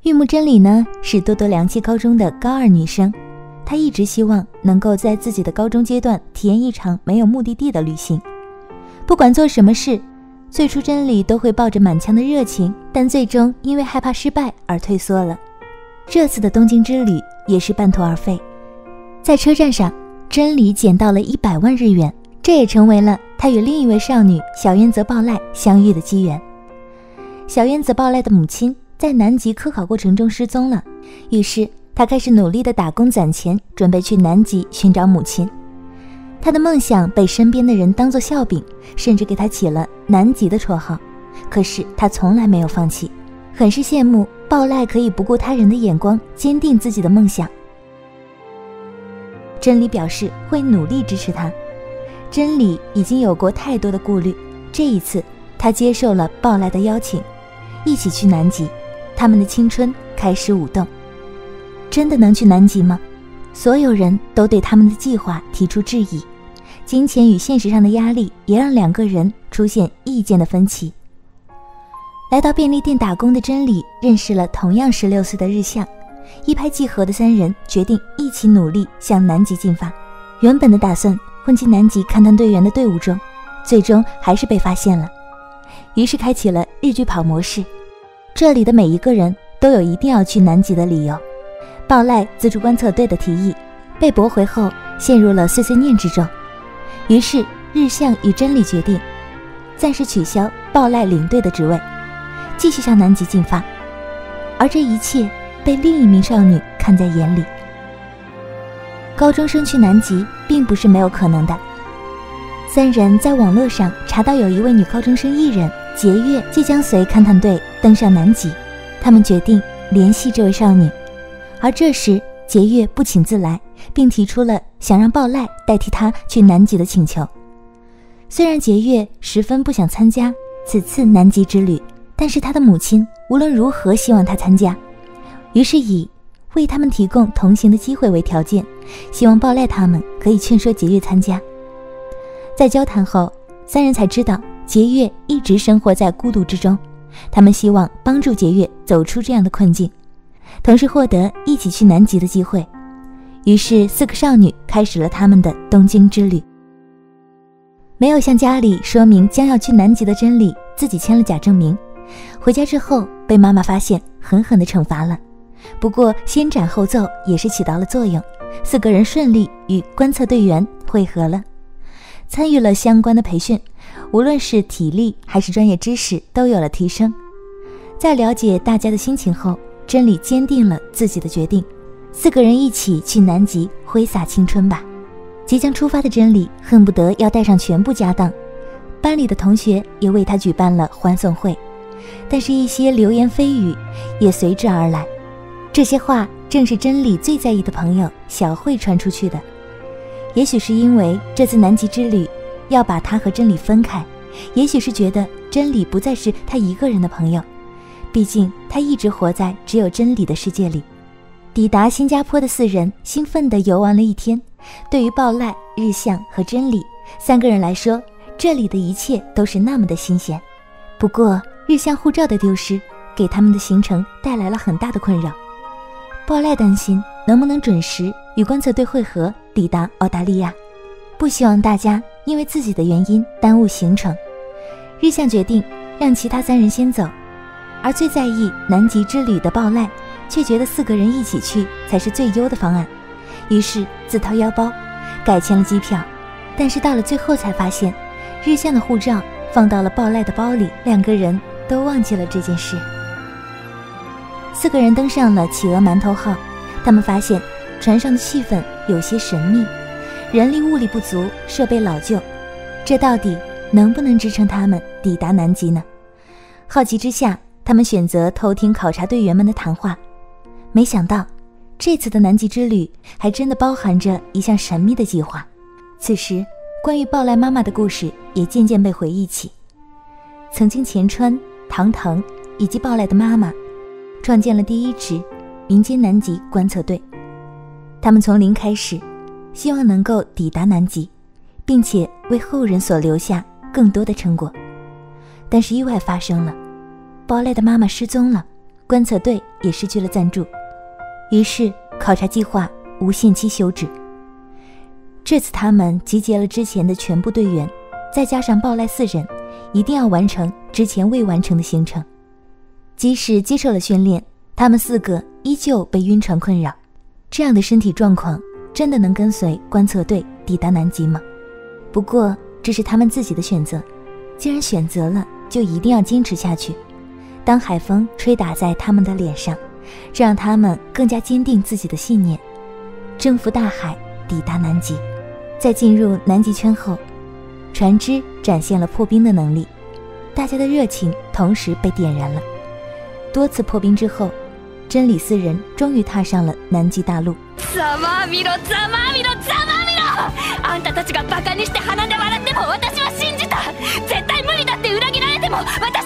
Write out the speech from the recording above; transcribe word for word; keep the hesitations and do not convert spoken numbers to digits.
玉木真理呢，是多多良期高中的高二女生，她一直希望能够在自己的高中阶段体验一场没有目的地的旅行。不管做什么事，最初真理都会抱着满腔的热情，但最终因为害怕失败而退缩了。这次的东京之旅也是半途而废。在车站上，真理捡到了一百万日元，这也成为了她与另一位少女小渊泽报赖相遇的机缘。小渊泽报赖的母亲在南极科考过程中失踪了，于是她开始努力地打工攒钱，准备去南极寻找母亲。她的梦想被身边的人当作笑柄，甚至给她起了南极的绰号，可是她从来没有放弃，很是羡慕报赖可以不顾他人的眼光，坚定自己的梦想。真理表示会努力支持他。真理已经有过太多的顾虑，这一次他接受了报赖的邀请，一起去南极。他们的青春开始舞动。真的能去南极吗？所有人都对他们的计划提出质疑，金钱与现实上的压力也让两个人出现意见的分歧。来到便利店打工的真理认识了同样十六岁的日向，一拍即合的三人决定一起努力向南极进发。原本的打算混进南极勘探队员的队伍中，最终还是被发现了，于是开启了日剧跑模式。这里的每一个人都有一定要去南极的理由。报赖自助观测队的提议被驳回后，陷入了碎碎念之中，于是日向与真理决定暂时取消报赖领队的职位，继续向南极进发。而这一切被另一名少女看在眼里。高中生去南极并不是没有可能的。三人在网络上查到有一位女高中生艺人结月即将随勘探队登上南极，他们决定联系这位少女。而这时结月不请自来，并提出了想让报赖代替他去南极的请求。虽然结月十分不想参加此次南极之旅，但是他的母亲无论如何希望他参加，于是以为他们提供同行的机会为条件，希望报赖他们可以劝说结月参加。在交谈后，三人才知道结月一直生活在孤独之中，他们希望帮助结月走出这样的困境，同时获得一起去南极的机会。于是四个少女开始了他们的东京之旅。没有向家里说明将要去南极的真理自己签了假证明，回家之后被妈妈发现，狠狠地惩罚了。不过先斩后奏也是起到了作用，四个人顺利与观测队员会合了，参与了相关的培训，无论是体力还是专业知识都有了提升。在了解大家的心情后，真理坚定了自己的决定，四个人一起去南极挥洒青春吧。即将出发的真理恨不得要带上全部家当，班里的同学也为他举办了欢送会，但是一些流言蜚语也随之而来。这些话正是真理最在意的朋友小慧传出去的。也许是因为这次南极之旅要把他和真理分开，也许是觉得真理不再是他一个人的朋友，毕竟他一直活在只有真理的世界里。抵达新加坡的四人兴奋地游玩了一天，对于报赖、日向和真理三个人来说，这里的一切都是那么的新鲜。不过日向护照的丢失给他们的行程带来了很大的困扰。报赖担心能不能准时与观测队会合，抵达澳大利亚，不希望大家因为自己的原因耽误行程。日向决定让其他三人先走，而最在意南极之旅的报赖却觉得四个人一起去才是最优的方案，于是自掏腰包改签了机票。但是到了最后才发现，日向的护照放到了报赖的包里，两个人都忘记了这件事。四个人登上了企鹅馒头号，他们发现船上的气氛有些神秘，人力物力不足，设备老旧，这到底能不能支撑他们抵达南极呢？好奇之下，他们选择偷听考察队员们的谈话。没想到这次的南极之旅还真的包含着一项神秘的计划。此时关于报赖妈妈的故事也渐渐被回忆起。曾经前川、唐腾以及报赖的妈妈创建了第一支民间南极观测队，他们从零开始，希望能够抵达南极，并且为后人所留下更多的成果。但是意外发生了，报赖的妈妈失踪了， 观测队也失去了赞助，于是考察计划无限期休止。这次他们集结了之前的全部队员，再加上鲍赖四人，一定要完成之前未完成的行程。即使接受了训练，他们四个依旧被晕船困扰。这样的身体状况真的能跟随观测队抵达南极吗？不过这是他们自己的选择，既然选择了，就一定要坚持下去。当海风吹打在他们的脸上，这让他们更加坚定自己的信念，征服大海，抵达南极。在进入南极圈后，船只展现了破冰的能力，大家的热情同时被点燃了。多次破冰之后，真理四人终于踏上了南极大陆。 ざまあみろざまあみろざまあみろ！あんたたちがバカにして鼻で笑っても私は信じた。絶対無理だって裏切られても私